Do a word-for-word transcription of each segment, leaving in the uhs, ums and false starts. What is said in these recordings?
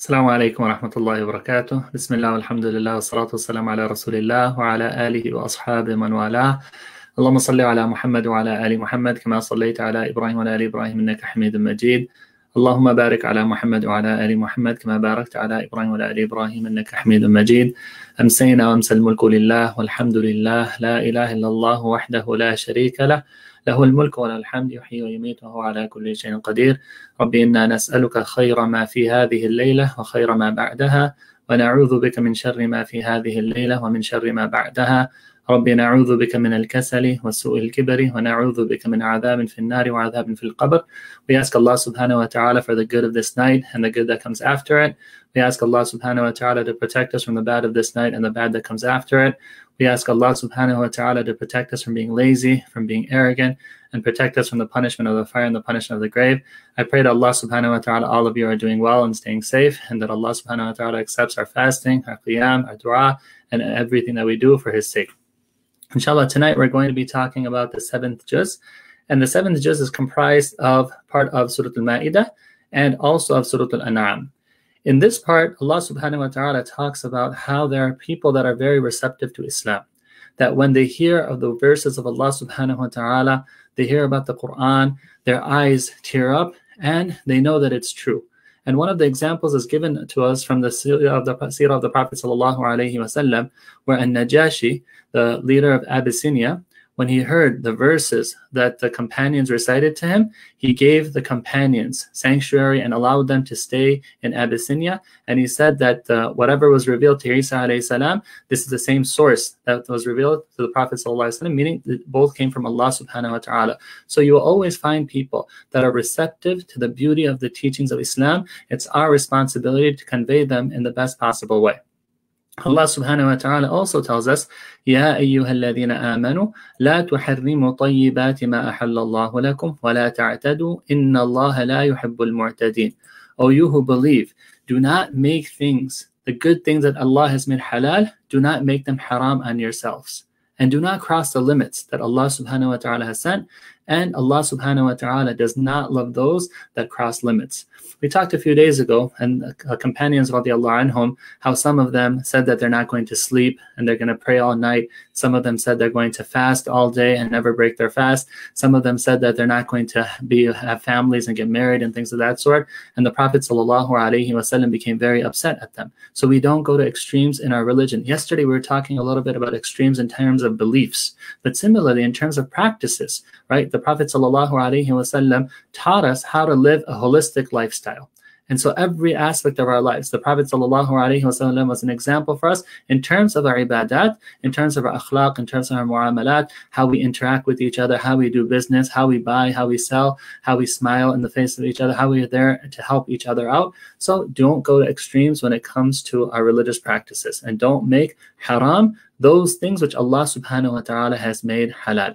السلام عليكم ورحمة الله وبركاته. بسم الله والحمد لله والصلاة والسلام على رسول الله وعلى آله وأصحابه من والاه. اللهم صل على محمد وعلى آل محمد كما صليت على إبراهيم وعلى آل إبراهيم إنك حميد مجيد. اللهم بارك على محمد وعلى آل محمد كما باركت على إبراهيم وعلى آل إبراهيم إنك حميد مجيد. أمسينا وأمسى الملك لله والحمد لله لا إله إلا الله وحده لا شريك له له الملك وله الحمد يحيي ويميت وهو على كل شيء قدير. ربي إنا نسألك خير ما في هذه الليلة وخير ما بعدها، ونعوذ بك من شر ما في هذه الليلة ومن شر ما بعدها. ربي نعوذ بك من الكسل وسوء الكبر، ونعوذ بك من عذاب في النار وعذاب في القبر. We ask Allah subhanahu wa ta'ala for the good of this night and the good that comes after it. We ask Allah subhanahu wa ta'ala to protect us from the bad of this night and the bad that comes after it. We ask Allah subhanahu wa ta'ala to protect us from being lazy, from being arrogant, and protect us from the punishment of the fire and the punishment of the grave. I pray that Allah subhanahu wa ta'ala, all of you are doing well and staying safe, and that Allah subhanahu wa ta'ala accepts our fasting, our qiyam, our dua, and everything that we do for His sake. Inshallah, tonight we're going to be talking about the seventh juz, and the seventh juz is comprised of part of Surah Al-Ma'idah and also of Surah Al-An'am. In this part, Allah subhanahu wa ta'ala talks about how there are people that are very receptive to Islam, that when they hear of the verses of Allah subhanahu wa ta'ala, they hear about the Quran, their eyes tear up and they know that it's true. And one of the examples is given to us from the seerah of the, seerah of the Prophet sallallahu alaihi wasallam, where An-Najashi, the leader of Abyssinia, when he heard the verses that the companions recited to him, he gave the companions sanctuary and allowed them to stay in Abyssinia. And he said that uh, whatever was revealed to Isa alayhi salam, this is the same source that was revealed to the Prophet sallallahu alaihi wasallam, meaning that both came from Allah subhanahu wa ta'ala. So you will always find people that are receptive to the beauty of the teachings of Islam. It's our responsibility to convey them in the best possible way. Allah subhanahu wa ta'ala also tells us, يَا أَيُّهَا الَّذِينَ آمَنُوا لَا تُحَرِّمُوا طَيِّبَاتِ مَا أَحَلَّ اللَّهُ لَكُمْ وَلَا تَعْتَدُوا إِنَّ اللَّهَ لَا يُحِبُّ الْمُعْتَدِينَ. O you who believe, do not make things, the good things that Allah has made halal, do not make them haram on yourselves. And do not cross the limits that Allah subhanahu wa ta'ala has sent. And Allah subhanahu wa ta'ala does not love those that cross limits. We talked a few days ago, and uh, companions radiallahu anhum, how some of them said that they're not going to sleep and they're going to pray all night. Some of them said they're going to fast all day and never break their fast. Some of them said that they're not going to be have families and get married and things of that sort. And the Prophet sallallahu alaihi wasallam became very upset at them. So we don't go to extremes in our religion. Yesterday we were talking a little bit about extremes in terms of beliefs, but similarly in terms of practices, right? The Prophet sallallahu alaihi wasallam taught us how to live a holistic lifestyle. And so every aspect of our lives, the Prophet sallallahu alaihi wasallam was an example for us in terms of our ibadat, in terms of our akhlaq, in terms of our muamalat, how we interact with each other, how we do business, how we buy, how we sell, how we smile in the face of each other, how we are there to help each other out. So don't go to extremes when it comes to our religious practices, and don't make haram those things which Allah subhanahu wa ta'ala has made halal.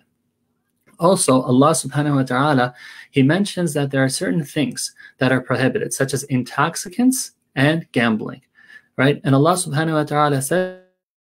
Also, Allah subhanahu wa ta'ala, He mentions that there are certain things that are prohibited, such as intoxicants and gambling, right? And Allah subhanahu wa ta'ala said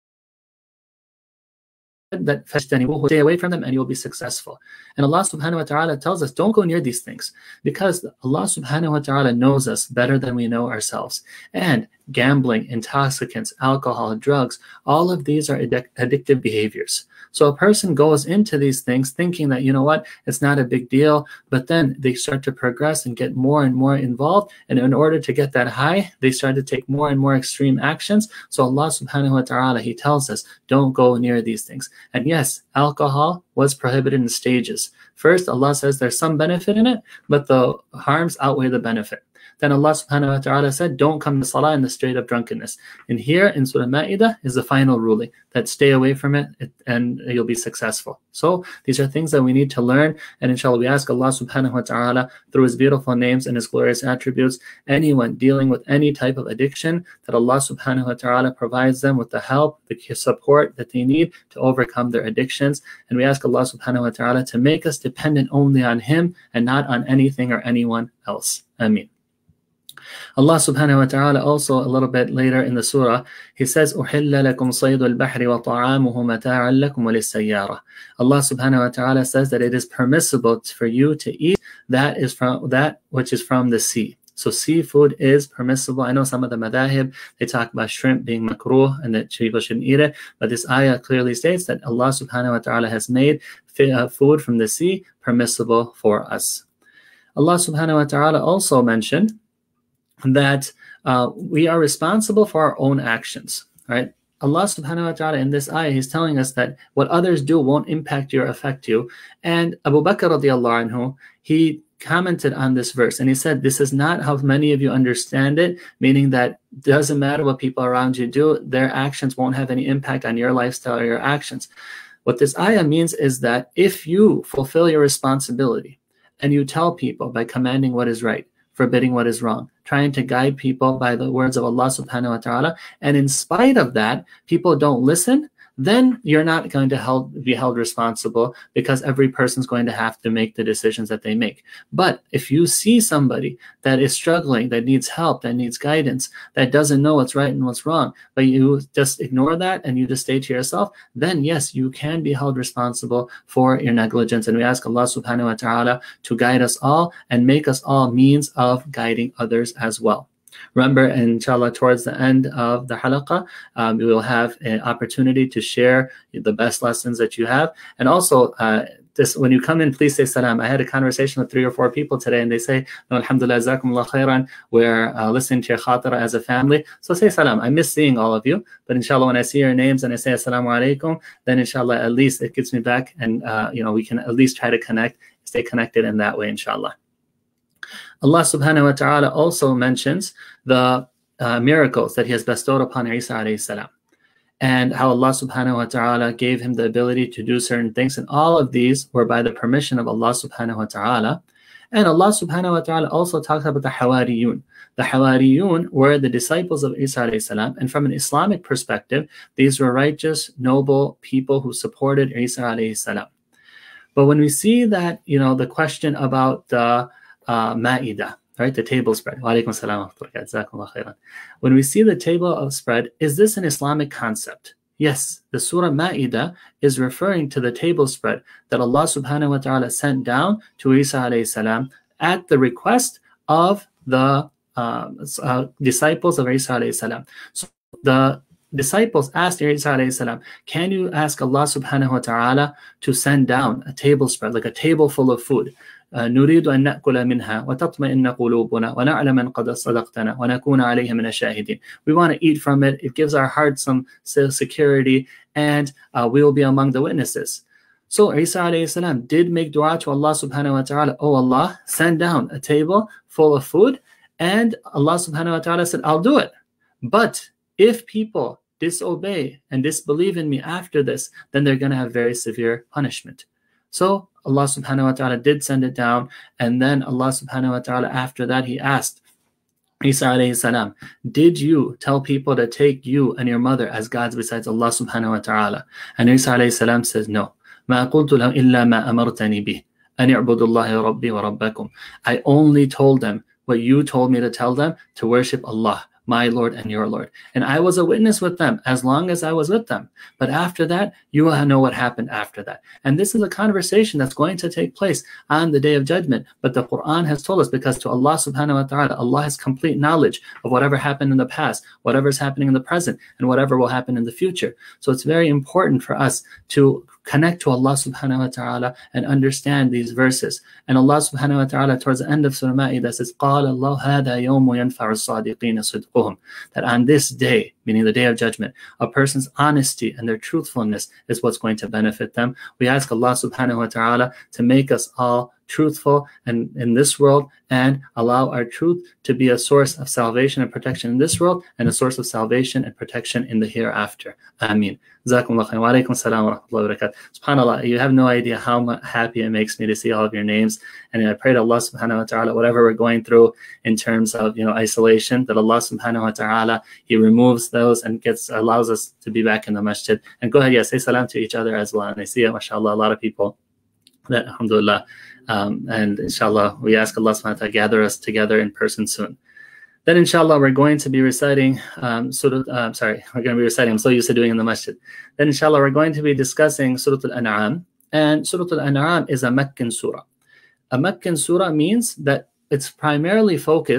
that stay away from them and you will be successful. And Allah subhanahu wa ta'ala tells us, don't go near these things, because Allah subhanahu wa ta'ala knows us better than we know ourselves. And gambling, intoxicants, alcohol, drugs, all of these are addic addictive behaviors. So a person goes into these things thinking that, you know what, it's not a big deal, but then they start to progress and get more and more involved. And in order to get that high, they start to take more and more extreme actions. So Allah subhanahu wa ta'ala, He tells us, don't go near these things. And yes, alcohol was prohibited in stages. First, Allah says there's some benefit in it, but the harms outweigh the benefit. Then Allah subhanahu wa ta'ala said, don't come to salah in the state of drunkenness. And here in Surah Ma'idah is the final ruling, that stay away from it and you'll be successful. So these are things that we need to learn. And inshallah, we ask Allah subhanahu wa ta'ala, through His beautiful names and His glorious attributes, anyone dealing with any type of addiction, that Allah subhanahu wa ta'ala provides them with the help, the support that they need to overcome their addictions. And we ask Allah subhanahu wa ta'ala to make us dependent only on Him and not on anything or anyone else. Ameen. Allah subhanahu wa ta'ala also a little bit later in the surah, He says, أُحِلَّ لَكُمْ صَيْدُ الْبَحْرِ وَطَعَامُهُ مَتَاعًا لَكُمْ وَلِلسَّيَّارَةِ. Allah subhanahu wa ta'ala says that it is permissible for you to eat that is from that which is from the sea. So seafood is permissible. I know some of the madahib, they talk about shrimp being makruh and that people shouldn't eat it. But this ayah clearly states that Allah subhanahu wa ta'ala has made food from the sea permissible for us. Allah subhanahu wa ta'ala also mentioned that uh, we are responsible for our own actions, right? Allah subhanahu wa ta'ala in this ayah, He's telling us that what others do won't impact you or affect you. And Abu Bakr radiallahu anhu, he commented on this verse and he said, this is not how many of you understand it, meaning that it doesn't matter what people around you do, their actions won't have any impact on your lifestyle or your actions. What this ayah means is that if you fulfill your responsibility and you tell people by commanding what is right, forbidding what is wrong, trying to guide people by the words of Allah subhanahu wa ta'ala, and in spite of that, people don't listen, then you're not going to held, be held responsible, because every person's going to have to make the decisions that they make. But if you see somebody that is struggling, that needs help, that needs guidance, that doesn't know what's right and what's wrong, but you just ignore that and you just stay to yourself, then yes, you can be held responsible for your negligence. And we ask Allah subhanahu wa ta'ala to guide us all and make us all means of guiding others as well. Remember, inshallah, towards the end of the halaqah, um, we will have an opportunity to share the best lessons that you have. And also, uh, this, when you come in, please say salam. I had a conversation with three or four people today, and they say, no, alhamdulillah, jazakumullah khairan, we're uh, listening to your khatara as a family. So say salam. I miss seeing all of you, but inshallah, when I see your names and I say assalamu alaikum, then inshallah, at least it gets me back, and uh, you know, we can at least try to connect, stay connected in that way, inshallah. Allah subhanahu wa ta'ala also mentions the uh, miracles that He has bestowed upon Isa alayhi salam, and how Allah subhanahu wa ta'ala gave him the ability to do certain things, and all of these were by the permission of Allah subhanahu wa ta'ala. And Allah subhanahu wa ta'ala also talks about the Hawariyun. The Hawariyun were the disciples of Isa alayhi salam, and from an Islamic perspective, these were righteous, noble people who supported Isa alayhi salam. But when we see that, you know, the question about the Uh, Ma'idah, right, the table spread. When we see the table of spread, is this an Islamic concept? Yes, the Surah Ma'idah is referring to the table spread that Allah subhanahu wa ta'ala sent down to Isa alayhi salam at the request of the uh, uh, disciples of Isa alayhi salam. So the disciples asked Isa alayhi salam, can you ask Allah subhanahu wa ta'ala to send down a table spread, like a table full of food? نريد أن نأكل منها وتطمئن قلوبنا ونعلم أن قد صدقتنا ونكون عليها من الشاهدين. We want to eat from it. It gives our heart some security, and uh, we will be among the witnesses. So Isa alayhi salam did make dua to Allah subhanahu wa ta'ala. Oh Allah, send down a table full of food. And Allah subhanahu wa ta'ala said, I'll do it. But if people disobey and disbelieve in me after this, then they're going to have very severe punishment. So Allah subhanahu wa ta'ala did send it down, and then Allah subhanahu wa ta'ala after that, He asked Isa alayhi salam, did you tell people to take you and your mother as gods besides Allah subhanahu wa ta'ala? And Isa alayhi salam says, no. ما قلت لهم إلا ما أمرتني به أن يعبدوا الله ربي وربكم. I only told them what you told me to tell them, to worship Allah, my Lord and your Lord. And I was a witness with them as long as I was with them. But after that, you will know what happened after that. And this is a conversation that's going to take place on the Day of Judgment. But the Quran has told us, because to Allah subhanahu wa ta'ala, Allah has complete knowledge of whatever happened in the past, whatever is happening in the present, and whatever will happen in the future. So it's very important for us to connect to Allah subhanahu wa ta'ala and understand these verses. And Allah subhanahu wa ta'ala towards the end of Surah Ma'idah says, قَالَ اللَّهُ هَذَا يَوْمُ يَنْفَعُ الصَّادِقِينَ صِدْقُهُم. That on this day, meaning the Day of Judgment, a person's honesty and their truthfulness is what's going to benefit them. We ask Allah subhanahu wa ta'ala to make us all truthful and in this world, and allow our truth to be a source of salvation and protection in this world, and a source of salvation and protection in the hereafter. Ameen. Jazakumullah khair. Wa alaikum salam wa rahmatullahi wa barakatuh. SubhanAllah, you have no idea how happy it makes me to see all of your names. And I pray to Allah subhanahu wa ta'ala, whatever we're going through in terms of, you know, isolation, that Allah subhanahu wa ta'ala, He removes those and gets allows us to be back in the masjid. And go ahead, yeah, say salam to each other as well. And I see, mashallah, a lot of people that, alhamdulillah, um, and inshallah, we ask Allah subhanahu wa ta'ala gather us together in person soon. Then inshallah, we're going to be reciting, um, Surah, uh, sorry, we're going to be reciting, I'm so used to doing in the masjid. Then inshallah, we're going to be discussing Surah Al-An'am. And Surah Al-An'am is a Meccan surah. A Meccan surah means that it's primarily focused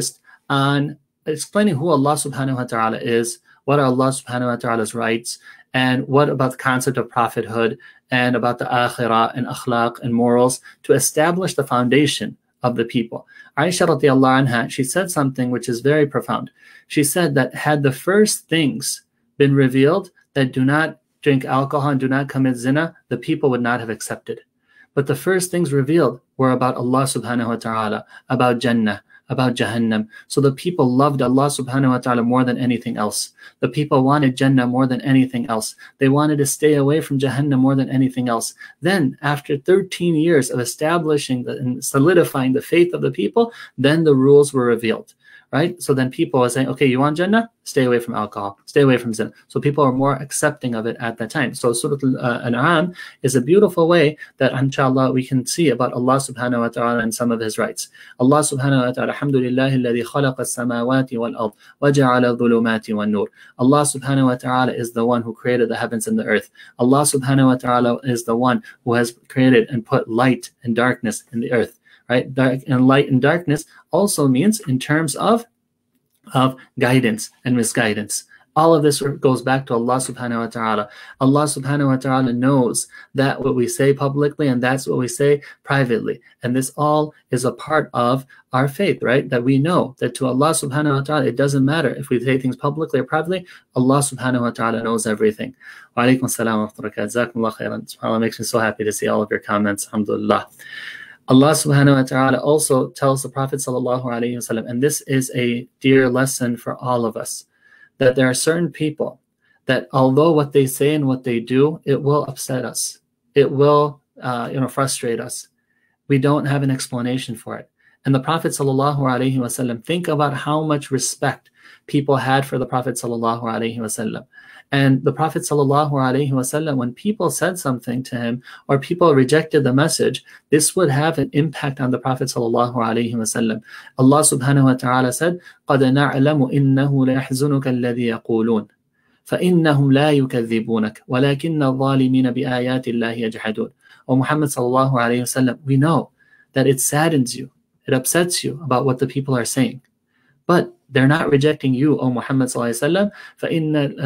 on explaining who Allah subhanahu wa ta'ala is, what are Allah subhanahu wa ta'ala's rights, and what about the concept of prophethood, and about the akhirah and akhlaq and morals, to establish the foundation of the people. Aisha radiallahu anha, she said something which is very profound. She said that had the first things been revealed, that do not drink alcohol and do not commit zina, the people would not have accepted. But the first things revealed were about Allah subhanahu wa ta'ala, about Jannah, about Jahannam. So the people loved Allah subhanahu wa ta'ala more than anything else. The people wanted Jannah more than anything else. They wanted to stay away from Jahannam more than anything else. Then, after thirteen years of establishing the, and solidifying the faith of the people, then the rules were revealed. Right? So then people are saying, okay, you want Jannah? Stay away from alcohol. Stay away from zina. So people are more accepting of it at that time. So Surah Al-An'am is a beautiful way that, inshallah, we can see about Allah subhanahu wa ta'ala and some of His rights. Allah subhanahu wa ta'ala, alhamdulillahi alladhi khalaqa as-samawati wal-ard wa ja'ala dhulumati wan-nur. Allah subhanahu wa ta'ala is the one who created the heavens and the earth. Allah subhanahu wa ta'ala is the one who has created and put light and darkness in the earth. Right? Dark and light and darkness also means in terms of, of guidance and misguidance. All of this goes back to Allah subhanahu wa ta'ala. Allah subhanahu wa ta'ala knows that what we say publicly, and that's what we say privately. And this all is a part of our faith, right? That we know that to Allah subhanahu wa ta'ala, it doesn't matter if we say things publicly or privately, Allah subhanahu wa ta'ala knows everything. Wa alaikum salam wa rahmatullahi wa barakatuh. Jazakumullah khairan. SubhanAllah, makes me so happy to see all of your comments. Alhamdulillah. Allah subhanahu wa ta'ala also tells the Prophet sallallahu alaihi wasallam, and this is a dear lesson for all of us, that there are certain people that although what they say and what they do, it will upset us. It will uh, you know, frustrate us. We don't have an explanation for it. And the Prophet sallallahu alaihi wasallam, think about how much respect people had for the Prophet sallallahu alaihi wasallam. And the Prophet sallallahu alaihi wasallam, when people said something to him or people rejected the message, this would have an impact on the Prophet sallallahu alaihi wasallam. Allah subhanahu wa ta'ala said, قَدْ نَعْلَمُ إِنَّهُ لَيَحْزُنُكَ الَّذِي يَقُولُونَ فَإِنَّهُمْ لَا يُكَذِّبُونَكَ وَلَكِنَّ الظَّالِمِينَ بِآيَاتِ اللَّهِ يَجْحَدُونَ. O Muhammad sallallahu alaihi wasallam, we know that it saddens you, it upsets you about what the people are saying. But they're not rejecting you, O Muhammad sallallahu alaihi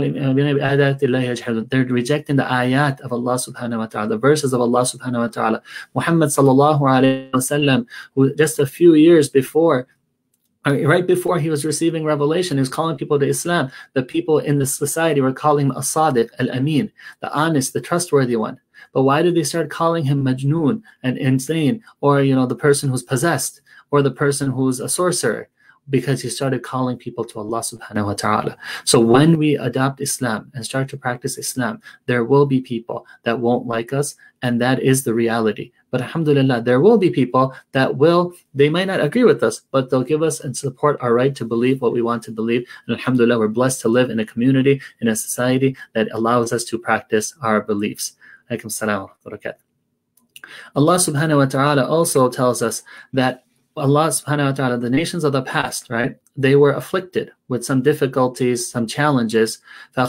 wasallam. They're rejecting the ayat of Allah subhanahu wa ta'ala, the verses of Allah subhanahu wa ta'ala. Muhammad sallallahu alaihi wasallam, who just a few years before, right before he was receiving revelation, he was calling people to Islam. The people in the society were calling him as-sadiq, al-amin, the honest, the trustworthy one. But why did they start calling him majnoon and insane, or you know, the person who's possessed, or the person who's a sorcerer? Because he started calling people to Allah subhanahu wa ta'ala. So when we adopt Islam and start to practice Islam, there will be people that won't like us, and that is the reality. But alhamdulillah, there will be people that will, they might not agree with us, but they'll give us and support our right to believe what we want to believe. And alhamdulillah, we're blessed to live in a community, in a society that allows us to practice our beliefs. Alaikum salam wa barakatuh. Allah subhanahu wa ta'ala also tells us that Allah subhanahu wa ta'ala, the nations of the past, right, they were afflicted with some difficulties, some challenges. So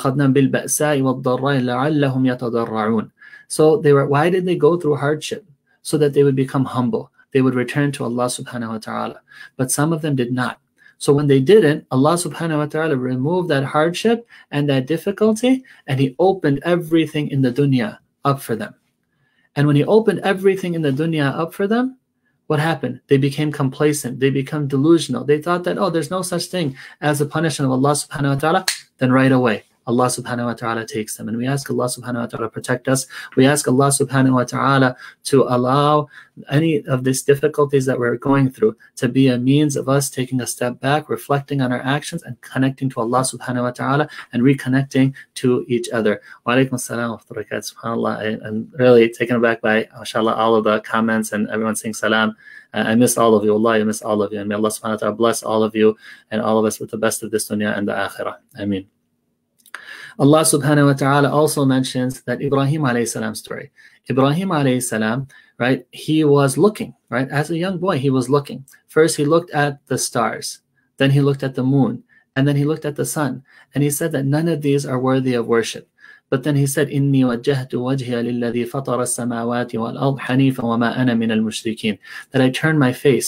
they were, why did they go through hardship? So that they would become humble. They would return to Allah subhanahu wa ta'ala. But some of them did not. So when they didn't, Allah subhanahu wa ta'ala removed that hardship and that difficulty, and He opened everything in the dunya up for them. And when He opened everything in the dunya up for them, what happened? They became complacent. They become delusional. They thought that, oh, there's no such thing as a punishment of Allah subhanahu wa ta'ala. Then right away, Allah subhanahu wa ta'ala takes them. And we ask Allah subhanahu wa ta'ala to protect us. We ask Allah subhanahu wa ta'ala to allow any of these difficulties that we're going through to be a means of us taking a step back, reflecting on our actions, and connecting to Allah subhanahu wa ta'ala and reconnecting to each other. Wa alaikum assalam wa rahmatullahi wa barakatuh. SubhanAllah, I'm really taken aback by, mashallah, all of the comments and everyone saying salam. I miss all of you. Allah, I miss all of you. And may Allah subhanahu wa ta'ala bless all of you and all of us with the best of this dunya and the akhirah. Ameen. Allah subhanahu wa ta'ala also mentions that Ibrahim alayhi salam story. Ibrahim alayhi salam, right, he was looking, right, as a young boy, he was looking. First he looked at the stars, then he looked at the moon, and then he looked at the sun, and he said that none of these are worthy of worship. But then he said, إِنِّي وَجَّهْتُ وَجْهِيَ لِلَّذِي فَطَرَ السَّمَاوَاتِ وَالْأَرْضِ حَنِيفًا وَمَا أَنَا مِنَ الْمُشْرِكِينَ. That I turn my face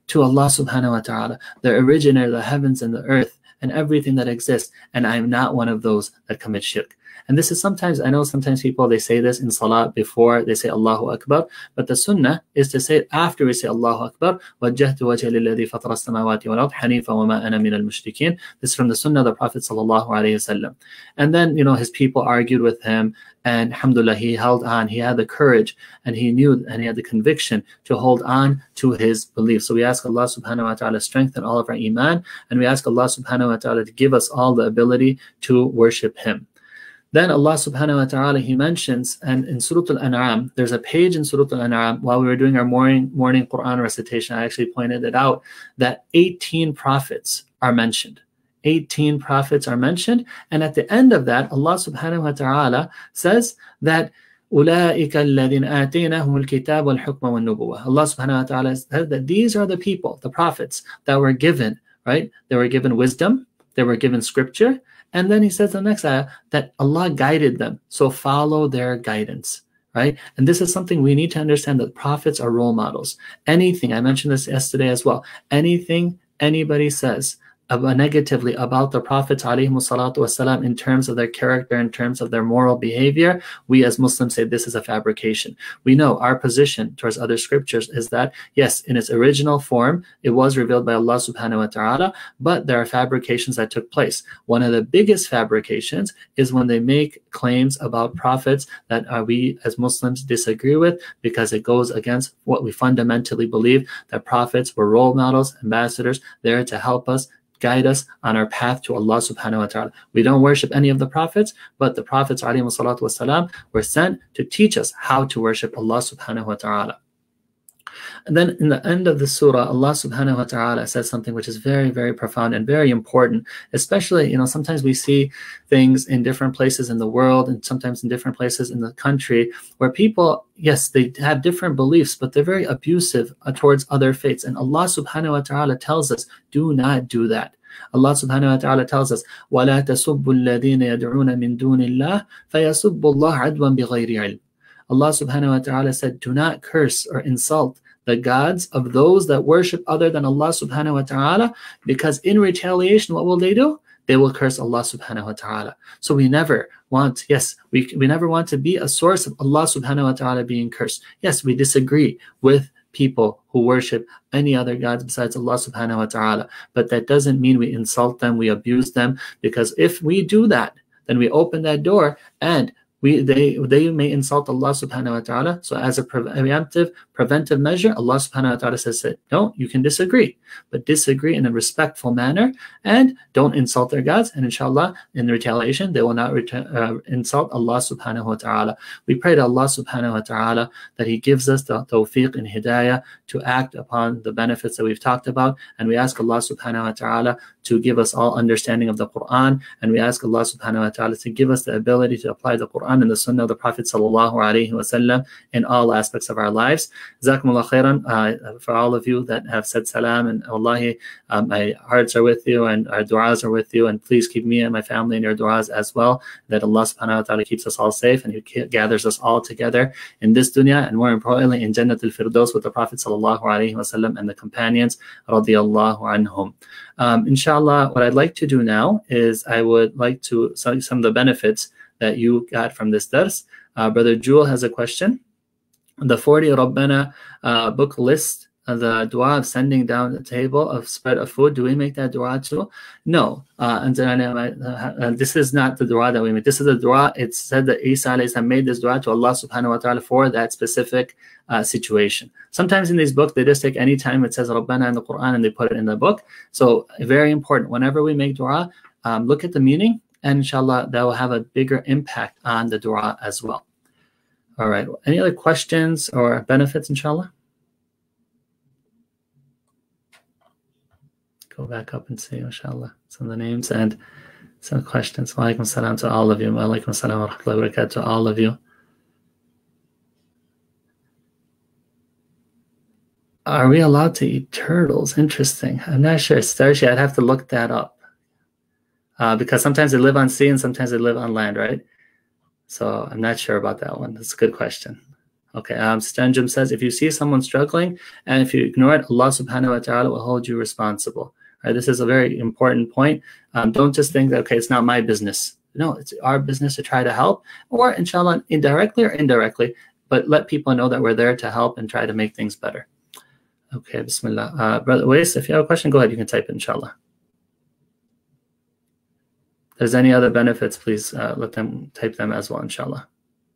to Allah subhanahu wa ta'ala, the originator of the heavens and the earth and everything that exists, and I am not one of those that commit shirk. And this is sometimes, I know sometimes people, they say this in salat before they say Allahu Akbar, but the sunnah is to say it after we say Allahu Akbar. وَجَّهْتُ وَجْهِي لِلَّذِي فَطَرَ السَّمَاوَاتِ وَالْأَرْضِ حَنِيفًا وَمَا أَنَا مِنَ الْمُشْرِكِينَ. This is from the sunnah of the Prophet sallallahu alaihi wasallam. And then, you know, his people argued with him, and alhamdulillah, he held on. He had the courage, and he knew, and he had the conviction to hold on to his belief. So we ask Allah subhanahu wa ta'ala strengthen all of our iman, and we ask Allah subhanahu wa ta'ala to give us all the ability to worship him. Then Allah subhanahu wa ta'ala, he mentions, and in Surah Al-An'am, there's a page in Surah Al-An'am, while we were doing our morning morning Quran recitation, I actually pointed it out, that eighteen prophets are mentioned. eighteen prophets are mentioned, and at the end of that, Allah subhanahu wa ta'ala says that أُولَٰئِكَ الَّذِينَ آتَيْنَاهُمُ الْكِتَابَ وَالْحُكْمَ وَالنُّبُوَّةَ. Allah subhanahu wa ta'ala said that these are the people, the prophets, that were given, right? They were given wisdom, they were given scripture, and then he says in the next ayah that Allah guided them. So follow their guidance, right? And this is something we need to understand, that prophets are role models. Anything, I mentioned this yesterday as well, anything anybody says about negatively about the prophets والسلام, in terms of their character, in terms of their moral behavior, we as Muslims say this is a fabrication. We know our position towards other scriptures is that, yes, in its original form, it was revealed by Allah subhanahu wa ta'ala, but there are fabrications that took place. One of the biggest fabrications is when they make claims about prophets that uh, we as Muslims disagree with, because it goes against what we fundamentally believe, that prophets were role models, ambassadors, there to help us, guide us on our path to Allah subhanahu wa ta'ala. We don't worship any of the prophets, but the prophets alayhi salatu wasalam were sent to teach us how to worship Allah subhanahu wa ta'ala. And then in the end of the surah, Allah subhanahu wa ta'ala says something which is very, very profound and very important, especially, you know, sometimes we see things in different places in the world and sometimes in different places in the country where people, yes, they have different beliefs, but they're very abusive uh, towards other faiths. And Allah subhanahu wa ta'ala tells us, do not do that. Allah subhanahu wa ta'ala tells us, وَلَا تَسُبُّوا الَّذِينَ يَدْعُونَ مِن دُونِ اللَّهِ فَيَسُبُّوا اللَّهَ عَدْوًا بِغَيْرِ عِلْمٍ. Allah subhanahu wa ta'ala said, do not curse or insult the gods of those that worship other than Allah subhanahu wa ta'ala, because in retaliation, what will they do? They will curse Allah subhanahu wa ta'ala. So we never want, yes, we, we never want to be a source of Allah subhanahu wa ta'ala being cursed. Yes, we disagree with people who worship any other gods besides Allah subhanahu wa ta'ala, but that doesn't mean we insult them, we abuse them, because if we do that, then we open that door and We, they, they may insult Allah subhanahu wa ta'ala. So as a preventive, preventive measure, Allah subhanahu wa ta'ala says that, no, you can disagree, but disagree in a respectful manner and don't insult their gods. And inshallah, in retaliation, they will not uh, insult Allah subhanahu wa ta'ala. We pray to Allah subhanahu wa ta'ala that he gives us the tawfiq and hidayah to act upon the benefits that we've talked about. And we ask Allah subhanahu wa ta'ala to give us all understanding of the Quran. And we ask Allah subhanahu wa ta'ala to give us the ability to apply the Quran and the Sunnah of the Prophet sallallahu alaihi wasallam in all aspects of our lives. Jazakumullah khairan uh, for all of you that have said salam, and wallahi, um, my hearts are with you and our du'as are with you, and please keep me and my family in your du'as as well, that Allah subhanahu wa ta'ala keeps us all safe and he gathers us all together in this dunya, and more importantly in Jannatul Firdaus with the Prophet sallallahu alaihi wasallam and the companions radiyallahu anhum. Um, inshallah, what I'd like to do now is I would like to tell you some of the benefits that you got from this dars. Uh, Brother Jewel has a question. The forty Rabbana uh, book list uh, the dua of sending down the table of spread of food. Do we make that dua too? No. Uh, and then, uh, uh, this is not the dua that we make. This is the dua. It's said that Isa alayhi salam made this dua to Allah subhanahu wa ta'ala for that specific uh, situation. Sometimes in these books, they just take any time it says Rabbana in the Quran and they put it in the book. So very important. Whenever we make dua, um, look at the meaning, and inshallah, that will have a bigger impact on the dua as well. All right. Any other questions or benefits, inshallah? Go back up and see, inshallah, some of the names and some questions. Wa alaikum salam to all of you. Wa alaikum salam wa rahmatullahi wa barakatuh to all of you. Are we allowed to eat turtles? Interesting. I'm not sure. Starship, I'd have to look that up. Uh, because sometimes they live on sea and sometimes they live on land, right? So I'm not sure about that one. That's a good question. Okay, um, Stanjum says, if you see someone struggling and if you ignore it, Allah subhanahu wa ta'ala will hold you responsible. Right, this is a very important point. Um, don't just think that, okay, it's not my business. No, it's our business to try to help, or inshallah, indirectly or indirectly, but let people know that we're there to help and try to make things better. Okay, bismillah. Uh, Brother Wais, if you have a question, go ahead, you can type it, inshallah. If there's any other benefits, please uh, let them type them as well, inshallah.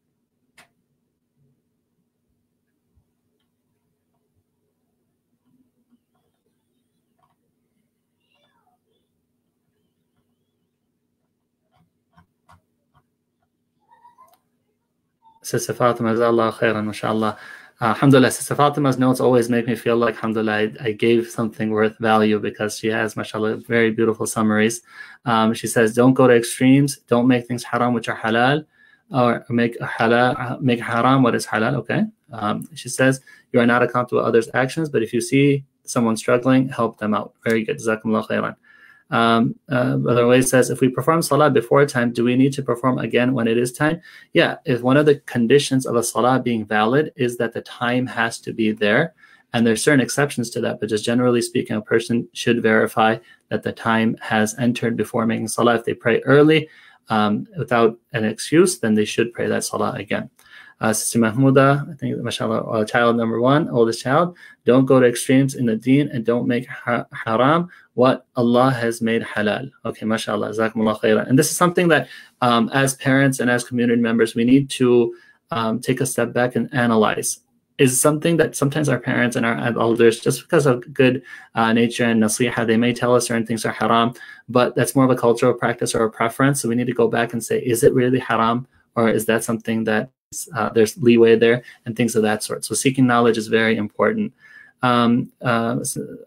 Sister Fatima, Jazakallah khairan, mashallah. Uh, alhamdulillah, Sister Fatima's notes always make me feel like, alhamdulillah, I, I gave something worth value, because she has, mashallah, very beautiful summaries. Um, she says, don't go to extremes. Don't make things haram which are halal, or make halal, make haram what is halal. Okay. Um, she says, you are not accountable for others' actions, but if you see someone struggling, help them out. Very good. Jazakumullah khairan. Um, uh, Brother Way says, if we perform salah before time, do we need to perform again when it is time? Yeah, if one of the conditions of a salah being valid is that the time has to be there, and there's certain exceptions to that, but just generally speaking, a person should verify that the time has entered before making salah. If they pray early um, without an excuse, then they should pray that salah again. Uh, Sister Mahmuda, I think, mashallah, uh, child number one, oldest child, don't go to extremes in the deen and don't make ha haram what Allah has made halal. Okay, mashallah, jazakumullah khairan. And this is something that um, as parents and as community members, we need to um, take a step back and analyze. Is something that sometimes our parents and our elders, just because of good uh, nature and nasiha, they may tell us certain things are haram, but that's more of a cultural practice or a preference. So we need to go back and say, is it really haram? Or is that something that Uh, there's leeway there, and things of that sort. So seeking knowledge is very important. Um, uh,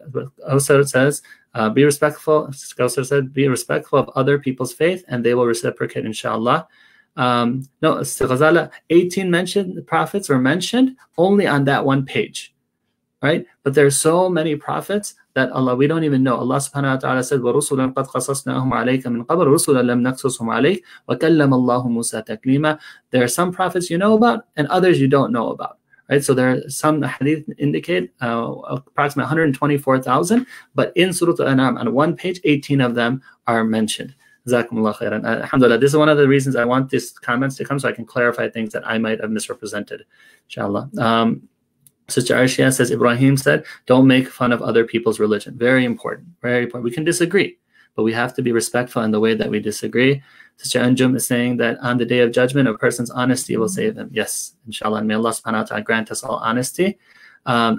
also says, uh, be respectful. Also said, be respectful of other people's faith, and they will reciprocate, inshallah. Um, no, eighteen mentioned the prophets were mentioned only on that one page, right? But there's so many prophets that Allah, we don't even know. Allah subhanahu wa ta'ala said, وَرُسُلًا قَدْ قَصَصْنَاهُمْ عَلَيْكَ مِنْ قَبْلِ رُسُلًا لَمْ نَقْصُصْهُمْ عَلَيْكَ وَكَلَّمَ اللَّهُ مُوسَى تَكْلِيمًا. There are some prophets you know about and others you don't know about, right? So there are some hadith indicate uh, approximately one hundred twenty-four thousand, but in Surah Al-An'am, on one page, eighteen of them are mentioned. Jazakumullah khairan. Alhamdulillah, this is one of the reasons I want these comments to come, so I can clarify things that I might have misrepresented, inshallah. Um, Sister Arshia says, Ibrahim said, don't make fun of other people's religion. Very important. Very important. We can disagree, but we have to be respectful in the way that we disagree. Sister Anjum is saying that on the day of judgment, a person's honesty will save him. Yes, inshallah. And may Allah subhanahu wa ta'ala grant us all honesty. Um,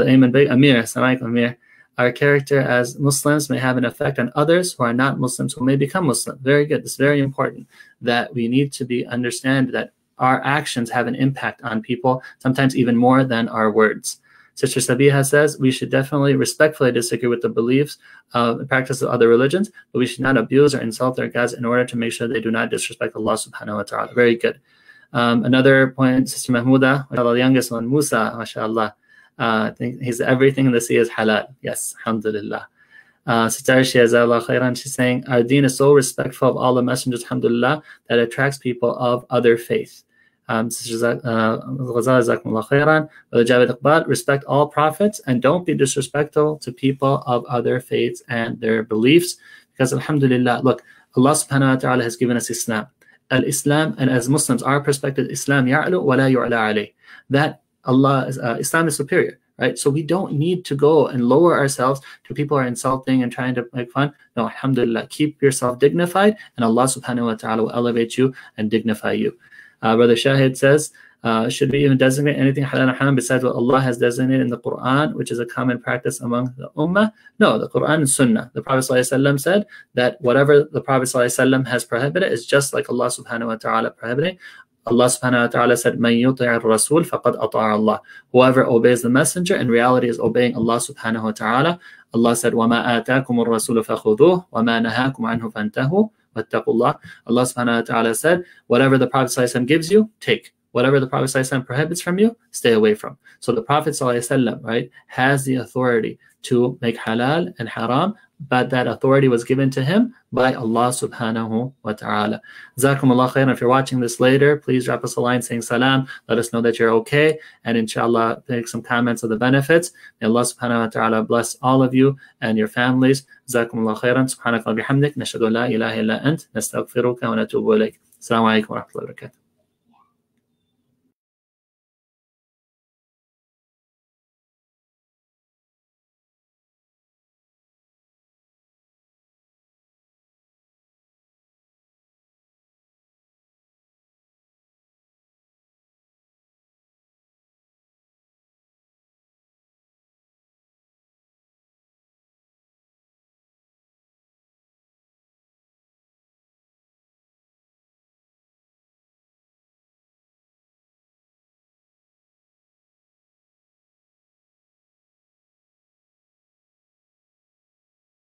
Amir, Amir, our character as Muslims may have an effect on others who are not Muslims who may become Muslim. Very good. It's very important that we need to be understand that our actions have an impact on people, sometimes even more than our words. Sister Sabiha says we should definitely respectfully disagree with the beliefs of the practice of other religions, but we should not abuse or insult their gods in order to make sure they do not disrespect Allah subhanahu wa ta'ala. Very good. Um, another point, Sister Mahmuda, the youngest one, Musa, mashallah. Uh, I think he's everything in the sea is halal. Yes, alhamdulillah. Uh, Sister Shazallah Khairan, she's saying, our deen is so respectful of all the messengers, alhamdulillah, that attracts people of other faith. Um, Sister Jazakumullah Khairan, Brother Javed Iqbal, respect all prophets and don't be disrespectful to people of other faiths and their beliefs, because alhamdulillah, look, Allah subhanahu wa ta'ala has given us Islam. Al-Islam, and as Muslims, our perspective, Islam ya'lu wa la yu'la alayh. That Allah, is, uh, Islam is superior. Right, so we don't need to go and lower ourselves to people who are insulting and trying to make fun. No, alhamdulillah, keep yourself dignified, and Allah subhanahu wa ta'ala will elevate you and dignify you. Uh, Brother Shahid says, uh, should we even designate anything halal and haram besides what Allah has designated in the Quran, which is a common practice among the Ummah? No, the Quran and Sunnah. The Prophet ﷺ said that whatever the Prophet ﷺ has prohibited is just like Allah subhanahu wa ta'ala prohibiting. Allah subhanahu wa ta'ala said, Man yuti'ir rasul faqad ata'a Allah. Whoever obeys the messenger in reality is obeying Allah subhanahu wa ta'ala. Allah said, وَمَا آتَاكُمُ الرَّسُولُ فَخُذُوهُ وَمَا نَهَاكُمْ عَنْهُ فَانْتَهُوا وَاتَّقُوا اللَّهَ. Allah subhanahu wa ta'ala said, whatever the Prophet ﷺ gives you, take. whatever the Prophet ﷺ prohibits from you, stay away from. So the Prophet ﷺ, right, has the authority to make halal and haram, but that authority was given to him by Allah subhanahu wa ta'ala. Jazakumullah khairan. If you're watching this later, please drop us a line saying salam. Let us know that you're okay. And inshallah, make some comments of the benefits. May Allah subhanahu wa ta'ala bless all of you and your families. Jazakumullah khairan. Subhanaka wa bihamdik. Nashhadu an la ilaha illa ant. Nastaghfiruka wa natubu ilayk. Assalamu alaikum wa rahmatullahi wa barakatuh.